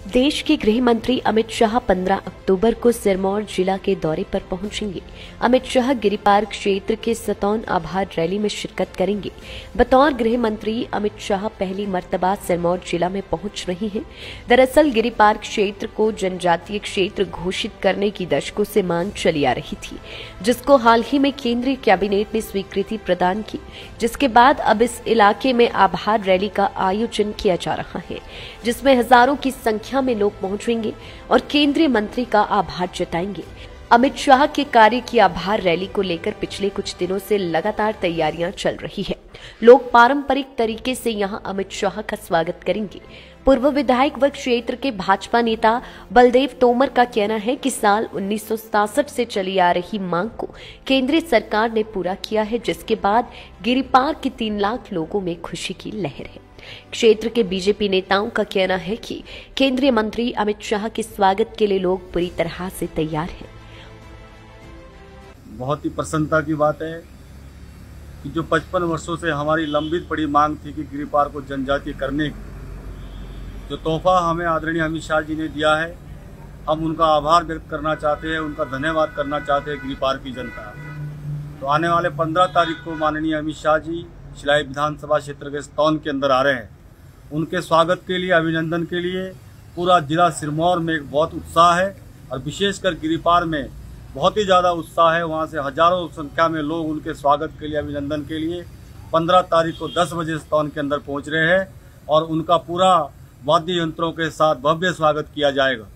देश के गृह मंत्री अमित शाह 15 अक्टूबर को सिरमौर जिला के दौरे पर पहुंचेंगे। अमित शाह गिरिपार क्षेत्र के सतौन आभार रैली में शिरकत करेंगे। बतौर गृह मंत्री अमित शाह पहली मर्तबा सिरमौर जिला में पहुंच रहे हैं। दरअसल गिरिपार क्षेत्र को जनजातीय क्षेत्र घोषित करने की दशकों से मांग चली आ रही थी, जिसको हाल ही में केंद्रीय कैबिनेट ने स्वीकृति प्रदान की, जिसके बाद अब इस इलाके में आभार रैली का आयोजन किया जा रहा है, जिसमें हजारों की संख्या में लोग पहुंचेंगे और केंद्रीय मंत्री का आभार जताएंगे। अमित शाह के कार्य की आभार रैली को लेकर पिछले कुछ दिनों से लगातार तैयारियां चल रही है। लोग पारंपरिक तरीके से यहां अमित शाह का स्वागत करेंगे। पूर्व विधायक व क्षेत्र के भाजपा नेता बलदेव तोमर का कहना है कि साल 1967 से चली आ रही मांग को केंद्रीय सरकार ने पूरा किया है, जिसके बाद गिरिपार के 3 लाख लोगों में खुशी की लहर है। क्षेत्र के बीजेपी नेताओं का कहना है कि केंद्रीय मंत्री अमित शाह के स्वागत के लिए लोग पूरी तरह से तैयार हैं। बहुत ही प्रसन्नता की बात है कि जो 55 वर्षों से हमारी लंबित पड़ी मांग थी कि गिरिपार को जनजातीय करने की, जो तोहफा हमें आदरणीय अमित शाह जी ने दिया है, हम उनका आभार व्यक्त करना चाहते हैं, उनका धन्यवाद करना चाहते हैं गिरिपार की जनता। तो आने वाले 15 तारीख को माननीय अमित शाह जी शिलाई विधानसभा क्षेत्र के सतौन के अंदर आ रहे हैं। उनके स्वागत के लिए, अभिनंदन के लिए पूरा जिला सिरमौर में एक बहुत उत्साह है और विशेषकर गिरिपार में बहुत ही ज़्यादा उत्साह है। वहाँ से हजारों संख्या में लोग उनके स्वागत के लिए, अभिनंदन के लिए 15 तारीख को 10 बजे सतौन के अंदर पहुँच रहे हैं और उनका पूरा वाद्य यंत्रों के साथ भव्य स्वागत किया जाएगा।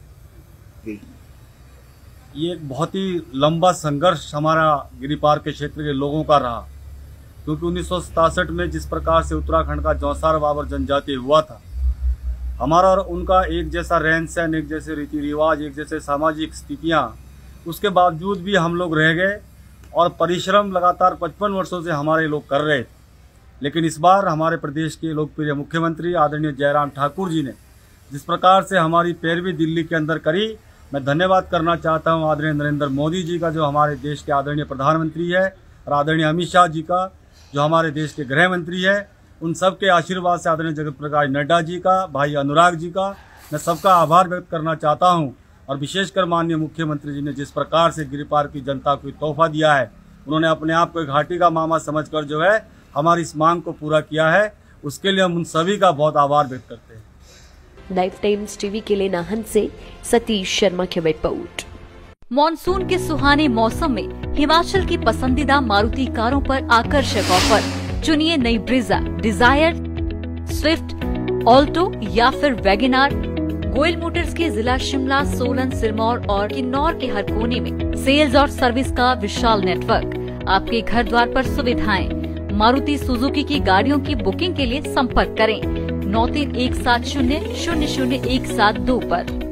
ये एक बहुत ही लंबा संघर्ष हमारा गिरिपार के क्षेत्र के लोगों का रहा, क्योंकि 1967 में जिस प्रकार से उत्तराखंड का जौसार बाबर जनजाति हुआ था, हमारा और उनका एक जैसा रहन सहन, एक जैसे रीति रिवाज, एक जैसे सामाजिक स्थितियां, उसके बावजूद भी हम लोग रह गए और परिश्रम लगातार 55 वर्षों से हमारे लोग कर रहे थे। लेकिन इस बार हमारे प्रदेश के लोकप्रिय मुख्यमंत्री आदरणीय जयराम ठाकुर जी ने जिस प्रकार से हमारी पैरवी दिल्ली के अंदर करी, मैं धन्यवाद करना चाहता हूँ आदरणीय नरेंद्र मोदी जी का, जो हमारे देश के आदरणीय प्रधानमंत्री है, और आदरणीय अमित शाह जी का, जो हमारे देश के गृह मंत्री है। उन सब के आशीर्वाद से आदरणीय जगत प्रकाश नड्डा जी का, भाई अनुराग जी का, मैं सबका आभार व्यक्त करना चाहता हूं। और विशेषकर माननीय मुख्यमंत्री जी ने जिस प्रकार से गिरिपार की जनता को तोहफा दिया है, उन्होंने अपने आप को घाटी का मामा समझकर जो है हमारी इस मांग को पूरा किया है, उसके लिए हम उन सभी का बहुत आभार व्यक्त करते हैं। लाइव टाइम्स टीवी के लिए नाहन से सतीश शर्मा की रिपोर्ट। मॉनसून के सुहाने मौसम में हिमाचल की पसंदीदा मारुति कारों पर आकर्षक ऑफर। चुनिए नई ब्रीजा, डिजायर, स्विफ्ट, ऑल्टो या फिर वैगनार। गोयल मोटर्स के जिला शिमला, सोलन, सिरमौर और किन्नौर के हर कोने में सेल्स और सर्विस का विशाल नेटवर्क। आपके घर द्वार पर सुविधाएं। मारुति सुजुकी की गाड़ियों की बुकिंग के लिए संपर्क करें 9317000172 पर।